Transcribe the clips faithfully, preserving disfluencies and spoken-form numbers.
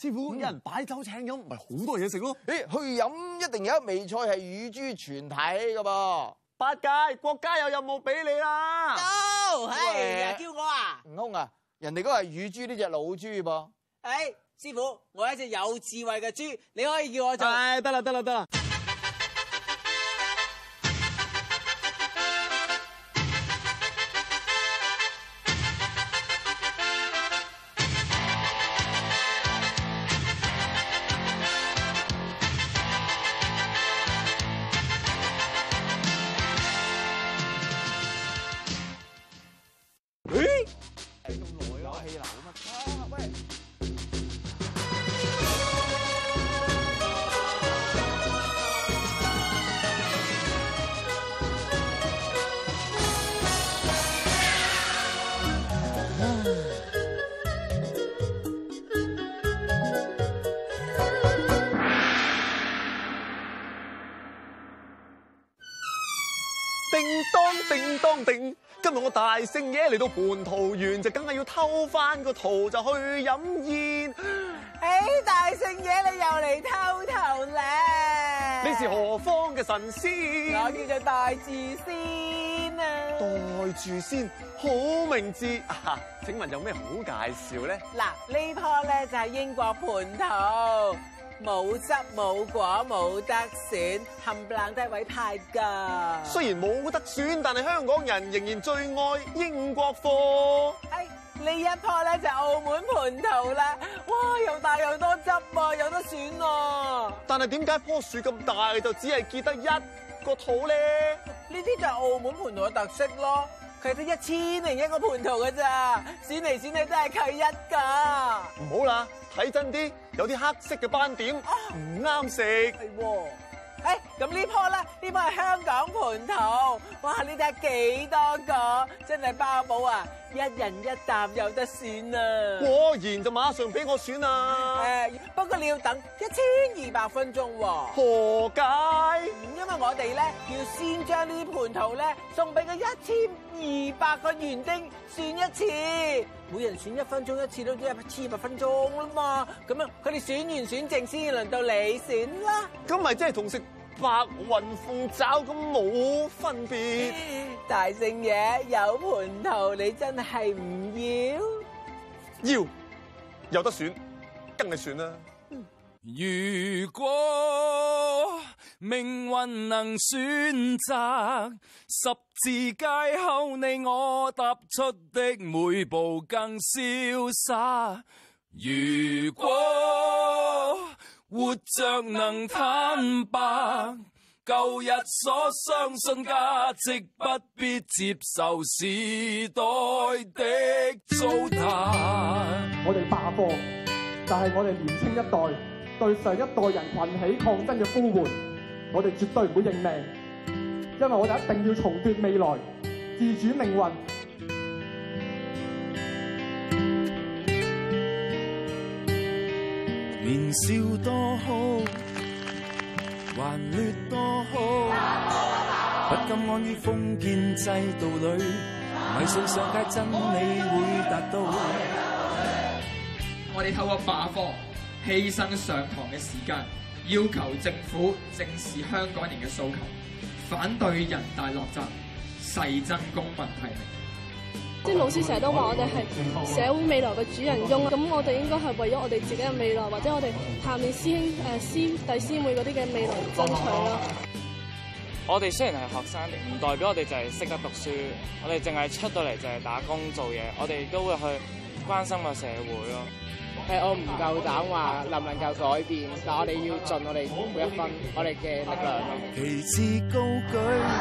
師傅，有人擺酒請飲，咪好多嘢食咯。 誒，去飲一定有一味菜係乳豬全體㗎噃。 八戒，國家有任務俾你啦。 有，係又叫我啊？ 悟空啊，人哋嗰係乳豬呢隻老豬噃。 誒，師傅，我係一隻有智慧嘅豬，你可以叫我做。 誒，得啦得啦得啦。 叮當叮當叮，今日我大聖爺嚟到蟠桃園，就梗係要偷翻個桃就去飲宴。 誒，大聖爺你又嚟偷桃咧？ 你是何方嘅神仙？ 我叫做代住先啊。 代住先，好名字啊！請問有咩好介紹咧？ 嗱，呢棵咧就係英國蟠桃。冇汁冇果冇得選，冚唪唥都係委派㗎。 雖然冇得選，但係香港人仍然最愛英國貨。 哎，呢一棵咧就澳門蟠桃啦，哇，又大又多汁喎，有得選啊！ 但係點解棵樹咁大就只係結得一個桃咧？ 呢啲就係澳門蟠桃嘅特色咯，佢得一千零一個蟠桃㗎咋，選嚟選去都係佢一㗎。 唔好啦。睇真啲，有啲黑色嘅斑點唔啱食。 係喎，誒咁呢棵咧，呢棵係香港蟠桃，哇！你睇下幾多個，真係包保啊！一人一啖有得選啊！ 果然就馬上俾我選啊！ 誒，不過你要等一千二百分鐘喎。 何解？ 因為我哋咧要先將呢啲蟠桃咧送俾佢一千二百個園丁選一次，每人選一分鐘一次都一千二百分鐘啦嘛。咁樣佢哋選完選剩先至輪到你選啦。 咁咪即係同食白雲鳳爪咁冇分別？ 大聖爺有蟠桃，你真係唔要？ 要，有得選，梗係選啦。 如果命運能選擇，十字街後你我踏出的每步更瀟灑。如果活着能坦白，舊日所相信價值不必接受時代的糟蹋。 我哋罷課，但係我哋年輕一代對上一代人群起抗爭嘅呼喚，我哋絕對唔會認命，因為我哋一定要重奪未來，自主命運。 年少多好，還劣多好，不甘安於封建制度裏，迷信上街真理會達到。 我哋透過罷課，犧牲上堂嘅時間，要求政府正視香港人嘅訴求，反對人大落閘，誓真公民提名。 啲老師成日都話我哋係社會未來嘅主人翁，咁我哋應該係為咗我哋自己嘅未來，或者我哋下面師兄誒師弟師妹嗰啲嘅未來爭取咯。 我哋雖然係學生，唔代表我哋就係識得讀書，我哋淨係出到嚟就係打工做嘢，我哋都會去關心個社會咯。 誒，我唔夠膽話能唔能夠改變，但我哋要盡我哋每一分我哋嘅力量咯。 旗幟高舉，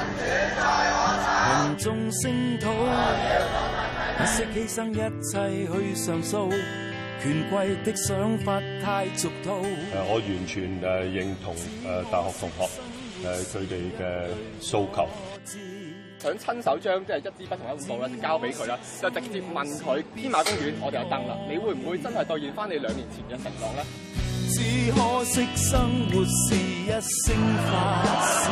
民眾聲討，不惜犧牲一切去上訴，權貴的想法太俗套。誒， 我完全誒認同誒大學同學誒佢哋嘅訴求。 想親手將即係一支筆同一本簿咧，就交俾佢啦，就直接問佢天馬公園我哋有燈啦，你會唔會真係兌現翻你兩年前嘅承諾咧？ 只可惜生活是一聲發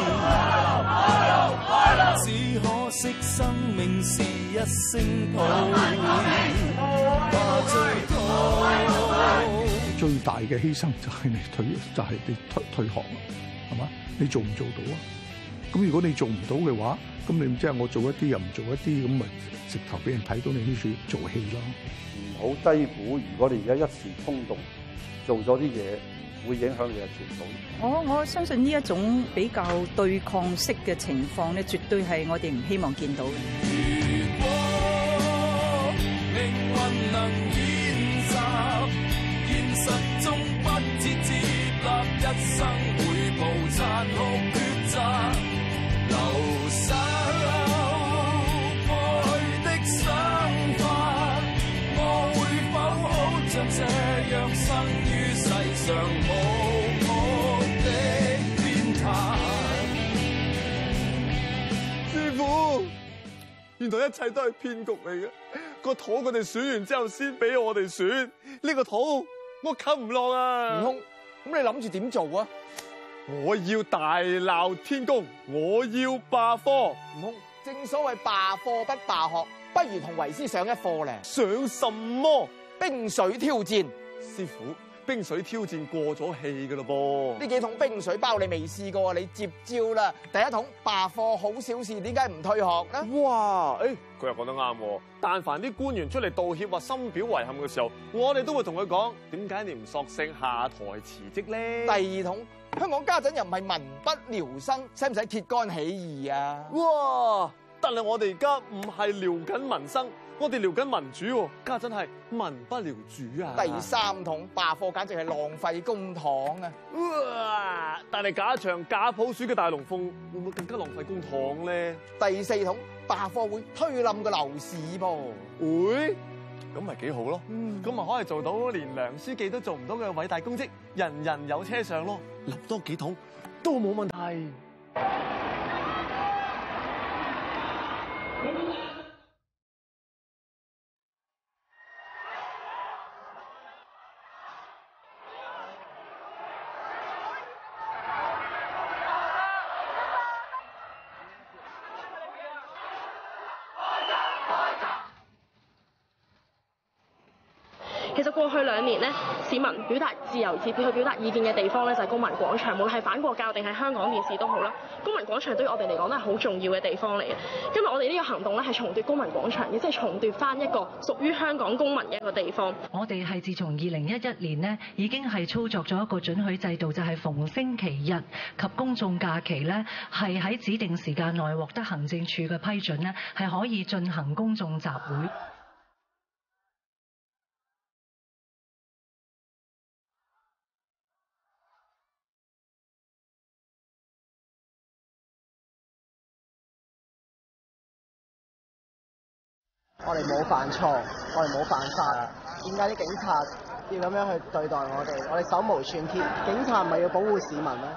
洩，只可惜生命是一聲抱，怕最痛。 最大嘅犧牲就係你退，就係、是、你退退學啦，係嘛？你做唔做到啊？咁如果你做唔到嘅話，咁你即係我做一啲又唔做一啲，咁咪直頭俾人睇到你呢處做戲咯。 唔好低估，如果你而家一時衝動做咗啲嘢，會影響你嘅前途。 我我相信呢一種比較對抗式嘅情況咧，絕對係我哋唔希望見到嘅。 如果命運能演習，現實中不折接納一生每步殘酷抉擇，留守過去的想法，我會否好像這樣生於世上無我的天壇？ 師傅，原來一切都係騙局嚟嘅。個土佢哋選完之後先俾我哋選，呢個土我冚唔落啊！ 悟空，咁你諗住點做啊？ 我要大鬧天宮，我要罷課。 悟空，正所謂罷課不罷學，不如同為師上一課咧。 上什麼？ 冰水挑戰。 師傅，冰水挑戰過咗氣噶咯噃。 呢幾桶冰水包你未試過，你接招啦。第一桶罷課好小事，點解唔退學咧？ 哇！誒、欸，佢又講得啱。但凡啲官員出嚟道歉或深表遺憾嘅時候，我哋都會同佢講：點解你唔索性下台辭職咧？ 第二桶，香港家陣又唔係民不聊生，使唔使揭竿起義啊？ 哇！但係我哋而家唔係聊緊民生，我哋聊緊民主，家陣係民不聊主啊！ 第三桶罷課簡直係浪費公帑啊！ 哇！但係假場假普選嘅大龍鳳會唔會更加浪費公帑咧？ 第四桶罷課會推冧個樓市噃， 會咁咪幾好咯？咁咪、嗯、可以做到連梁書記都做唔到嘅偉大功績，人人有車上咯，立多幾桶都冇問題。 其實過去兩年咧，市民表達自由自決去表達意見嘅地方咧，就係公民廣場。無論係反國教定係香港電視都好啦，公民廣場對於我哋嚟講都係好重要嘅地方嚟嘅。今日我哋呢個行動咧係重奪公民廣場嘅，即係重奪翻一個屬於香港公民嘅一個地方。 我哋係自從二零一一年呢已經係操作咗一個准許制度，就係逢星期日及公眾假期咧，係喺指定時間內獲得行政處嘅批准咧，係可以進行公眾集會。 我哋冇犯錯，我哋冇犯法，點解啲警察要咁樣去對待我哋？我哋手無寸鐵，警察唔係要保護市民咩？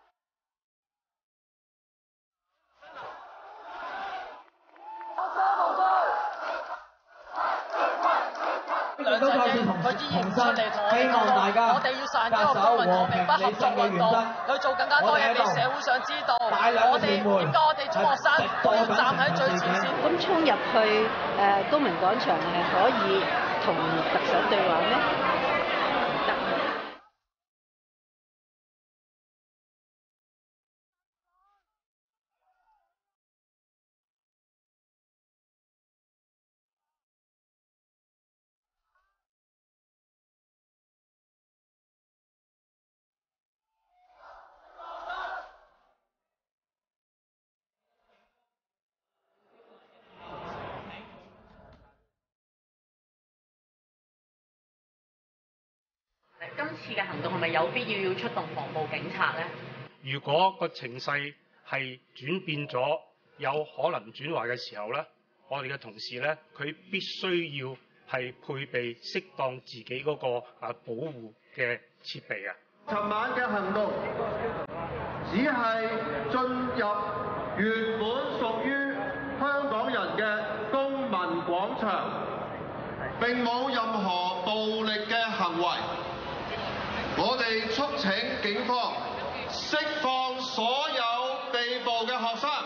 梁振英佢依然唔出嚟同我哋講，我哋要實行一個公民和平不合作運動，去做更加多嘢俾社會上知道。我哋點解我哋中學生都要站喺最前線？ 咁衝入去誒公民廣場係可以同特首對話咩？唔得。 今次嘅行動係咪有必要要出動防暴警察咧？ 如果個情勢係轉變咗，有可能轉壞嘅時候咧，我哋嘅同事咧，佢必須要係配備適當自己嗰個啊保護嘅設備啊。 尋晚嘅行動只係進入原本屬於香港人嘅公民廣場，並冇任何暴力嘅行為。我哋促請警方釋放所有被捕嘅學生。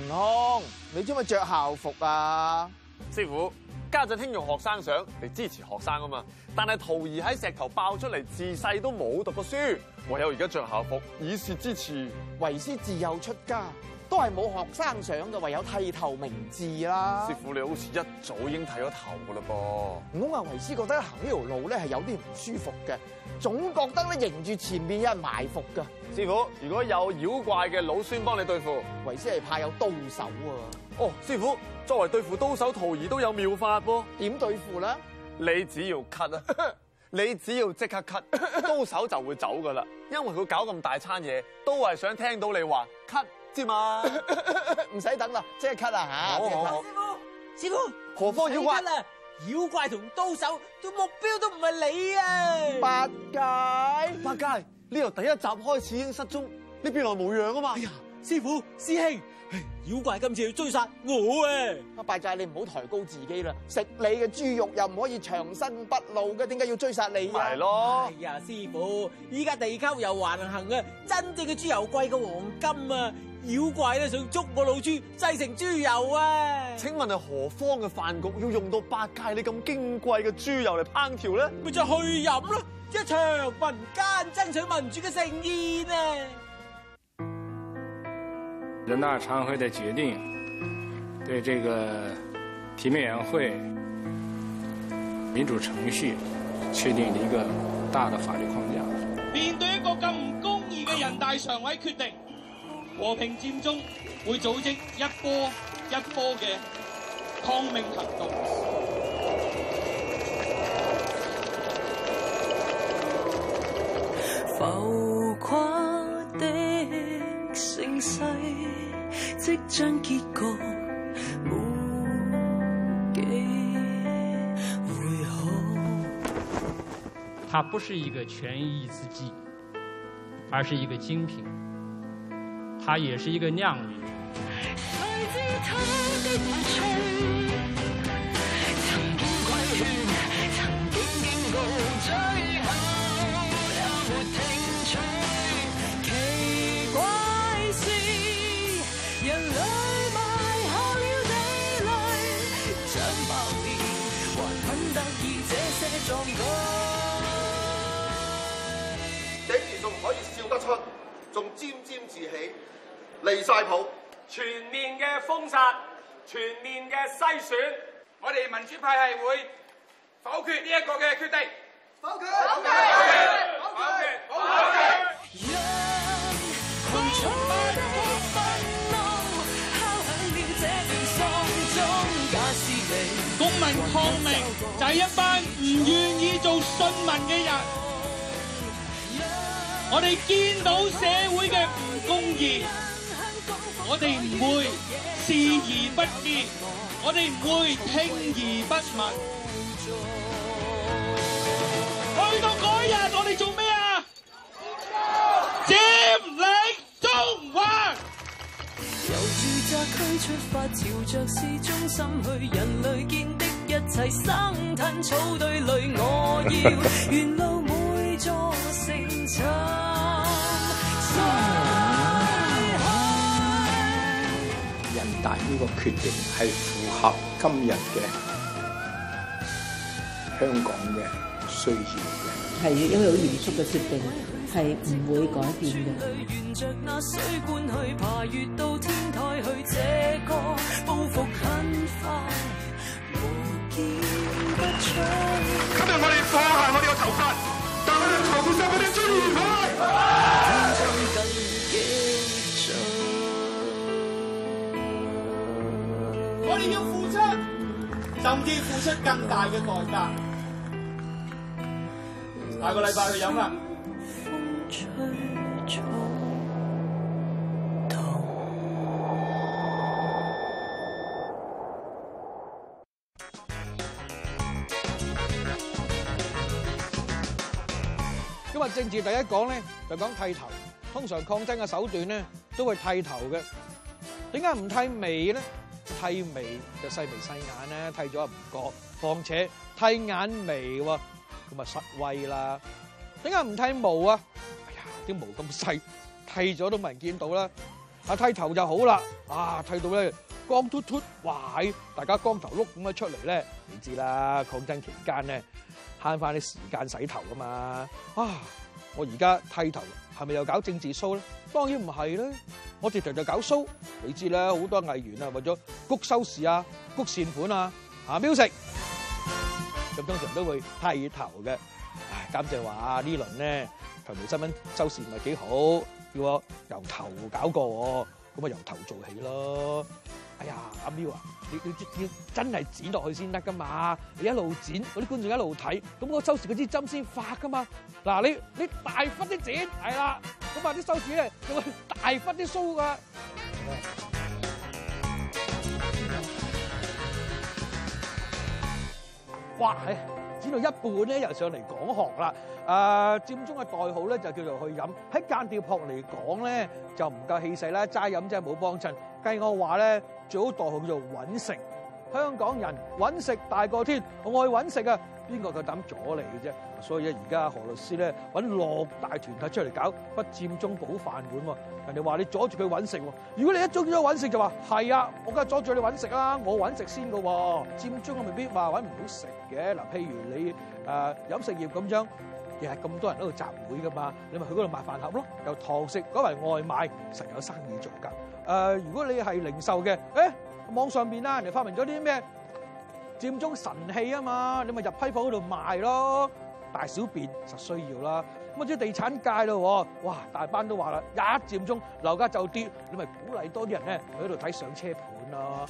空，你做乜着校服啊？ 師傅，家陣興用學生相嚟支持學生啊嘛，但係徒兒喺石頭爆出嚟，自細都冇讀過書，唯有而家着校服以示支持。 為師自幼出家，都係冇學生相嘅，唯有剃頭明志啦。 師傅，你好似一早已經剃咗頭噶啦噃。 我話為師覺得行呢條路咧係有啲唔舒服嘅，總覺得咧迎住前面有人埋伏㗎。 師傅，如果有妖怪嘅老孫幫你對付， 為師係怕有刀手啊。 哦，師傅，作為對付刀手，徒兒都有妙法噃。 點對付咧？ 你只要咳啊，你只要即刻咳，刀手就會走噶啦。因為佢搞咁大餐嘢，都係想聽到你話咳啫嘛。 唔使等啦，即係咳啦嚇！ 好好好， 師傅， 何況妖怪啦？妖怪同刀手對目標都唔係你啊！ 八戒， 八戒，呢由第一集開始已經失蹤，呢邊來無恙啊嘛！ 哎呀，師傅師兄，妖怪今次要追殺我啊！ 阿八戒，你唔好抬高自己啦，食你嘅豬肉又唔可以長生不老嘅，點解要追殺你啊？ 係咯。 哎呀，師傅，依家地溝油橫行啊，真正嘅豬油貴過黃金啊！妖怪咧想捉我老豬製成豬油啊！ 請問係何方嘅飯局要用到八戒你咁矜貴嘅豬油嚟烹調咧？ 咪就係去飲咯，一場民間爭取民主嘅盛宴啊！ 人大常委會的決定，對這個提名委員會民主程序確定了一個大的法律框架。 面對一個咁唔公義嘅人大常委決定，和平佔中會組織一波一波嘅抗命行動。 浮誇的盛世即將結局，無幾回合。 它不是一個權宜之計，而是一個精品。它也是一個釀語。 竟然仲可以笑得出，仲沾沾自喜，離晒譜。 全面嘅封殺，全面嘅篩選，我哋民主派係會否決呢一個嘅決定。否決！否決！否決！否決！公民抗命就係一班唔願意做順民嘅人。我哋見到社會嘅唔公義，我哋唔會視而不見，我哋唔會聽而不聞。去到嗰日，我哋做咩啊？佔領中環。 由住宅區出發，朝着市中心去，人類見的一切生吞草堆裏，我要沿路每座城鎮。 人大呢個決定係符合今日嘅香港嘅需要嘅， 係一個好嚴肅嘅決定，係唔會改變嘅。 沿着那水管去爬越到天台去，這個報復很快，無堅不摧。 今日我哋放下我哋嘅頭髮，但我哋頭上我哋尊嚴我哋要付出，甚至付出更大嘅代價。下個禮拜去飲啦。 今日政治第一講咧，就講剃頭。通常抗爭嘅手段咧，都會剃頭嘅。點解唔剃眉咧？剃眉就細眉細眼咧，剃咗又唔覺。況且剃眼眉喎，咁啊失威啦。點解唔剃毛啊？哎呀，啲毛咁細，剃咗都冇人見到啦。 啊剃頭就好啦，啊剃到咧光禿禿，哇！大家光頭碌咁樣出嚟咧，你知啦，抗爭期間咧慳翻啲時間洗頭噶嘛。啊！我而家剃頭係咪又搞政治 show 咧？當然唔係啦，我直頭就搞 show。你知啦，好多藝員啊為咗谷收視啊、谷善款啊、啊 music，咁通常都會剃頭嘅。唉，監製話呢輪咧頭條新聞收視唔係幾好，叫我由頭搞過，咁啊由頭做起咯。哎呀，阿 Miu 啊，你你要真係剪落去先得噶嘛！你一路剪，嗰啲觀眾一路睇，咁我收視嗰支針先發噶嘛。嗱，你你大忽啲剪，係啦，咁啊啲收視咧就會大忽啲蘇噶。哇！係剪到一半咧，又上嚟講學啦。誒、呃，佔中嘅代號咧就叫做去飲。喺間諜學嚟講咧，就唔夠氣勢啦，齋飲真係冇幫襯。計我話咧，最好代號叫做揾食。香港人揾食大過天，我愛揾食啊！邊個夠膽阻你嘅啫？所以咧，而家何律師咧揾六大團體出嚟搞不佔中保飯碗喎。人哋話你阻住佢揾食喎。如果你一早咗揾食就話係啊，我梗係阻住你揾食啦，我揾食先㗎喎。佔中我未必話揾唔到食嘅。嗱，譬如你誒、呃、飲食業咁樣，亦係咁多人喺度集會㗎嘛，你咪去嗰度賣飯盒咯，由堂食改為外賣，實有生意做㗎。誒、呃，如果你係零售嘅，誒網上邊啦，人哋發明咗啲咩佔中神器啊嘛，你咪入批貨嗰度賣咯，大小便實需要啦。咁啊，啲地產界咯，哇，大班都話啦，一佔中樓價就跌，你咪鼓勵多啲人咧喺度睇上車盤咯。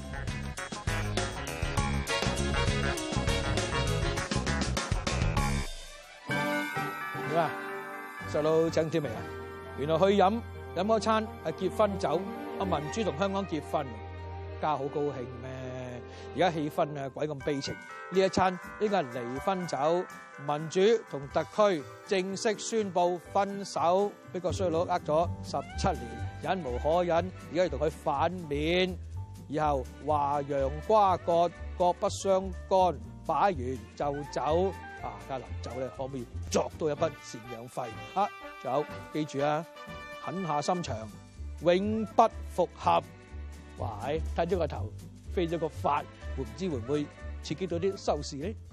點啊？細佬請帖未啊？原來去飲飲嗰餐係結婚酒，阿民主同香港結婚，家好高興咩？而家氣氛啊鬼咁悲情，呢一餐應該係離婚酒，民主同特區正式宣布分手，俾個衰佬呃咗十七年，忍無可忍，而家要同佢反面，以後華洋瓜葛，各不相干，擺完就走。啊！家臨走咧，可唔可以作到一筆贍養費啊？仲有記住啊，狠下心腸，永不復合。哇！睇咗個頭，飛咗個髮，會唔知會唔會刺激到啲收視咧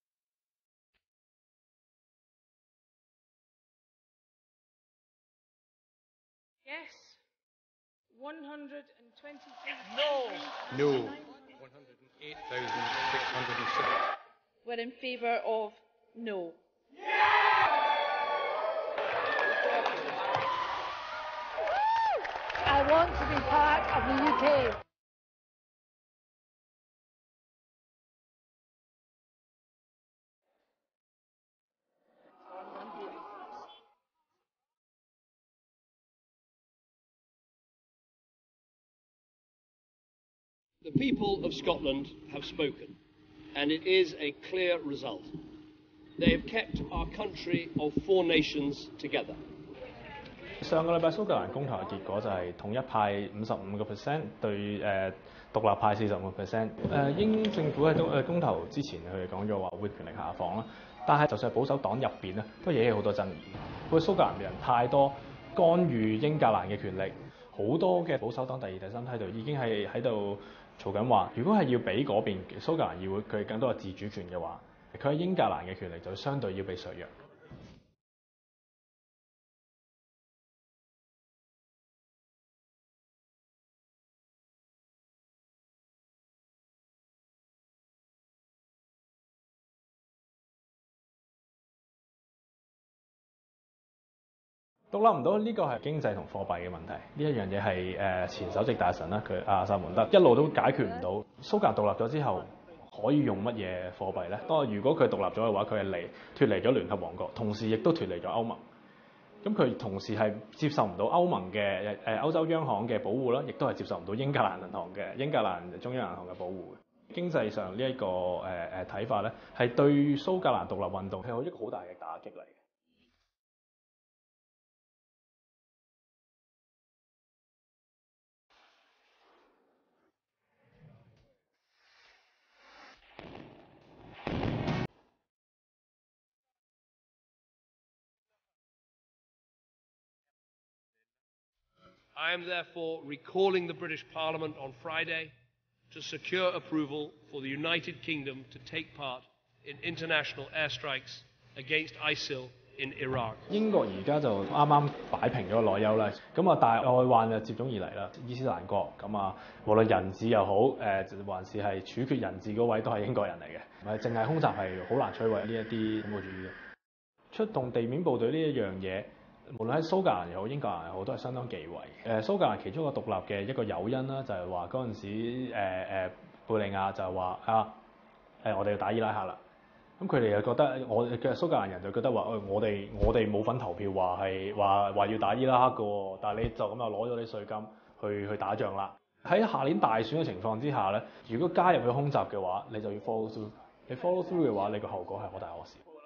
？Yes, one hundred twenty-eight. No. No. one hundred eight thousand six hundred six. We're in favour of no. I want to be part of the U K. The people of Scotland have spoken, and it is a clear result. They have kept our country of four nations together. 上個禮拜蘇格蘭公投嘅結果就係統一派五十五個 percent 對誒獨立派四十五個 percent。誒英政府喺公誒公投之前，佢哋講咗話會權力下放啦，但係就算係保守黨入邊咧，都惹起好多爭議。佢蘇格蘭嘅人太多干預英格蘭嘅權力，好多嘅保守黨第二、第三梯隊已經係喺度嘈緊話，如果係要俾嗰邊蘇格蘭議會佢更多嘅自主權嘅話，佢喺英格蘭嘅權力就相對要被削弱。獨立唔到呢個係經濟同貨幣嘅問題，呢一樣嘢係誒前首席大臣啦，佢阿薩門德一路都解決唔到。蘇格蘭獨立咗之後，可以用乜嘢貨幣咧？當如果佢獨立咗嘅話，佢係離脫離咗聯合王國，同時亦都脫離咗歐盟。咁佢同時係接受唔到歐盟嘅誒歐洲央行嘅保護啦，亦都係接受唔到英格蘭銀行嘅英格蘭中央銀行嘅保護嘅。經濟上呢一個誒誒睇法咧，係對蘇格蘭獨立運動係一個好大嘅打擊嚟。 I am therefore recalling the British Parliament on Friday to secure approval for the United Kingdom to take part in international airstrikes against ISIL in Iraq。 英國而家就啱啱擺平咗內憂啦，咁啊但係外患就接踵而嚟啦。伊斯蘭國咁啊，無論人質又好，誒還是係處決人質嗰位都係英國人嚟嘅，唔係淨係空襲係好難摧毀呢一啲恐怖主義嘅。出動地面部隊呢一樣嘢，無論喺蘇格蘭又好、英格蘭又好，都係相當忌諱。誒蘇格蘭其中一個獨立嘅一個誘因啦，就係話嗰陣時誒誒貝利亞就係話啊誒我哋要打伊拉克啦。咁佢哋又覺得我嘅蘇格蘭人就覺得話，誒我哋我哋冇份投票話係話話要打伊拉克嘅喎，但係你就咁就攞咗啲稅金去去打仗啦。喺下年大選嘅情況之下咧，如果加入去空襲嘅話，你就要 follow through。你 follow through 嘅話，你個後果係可大可小。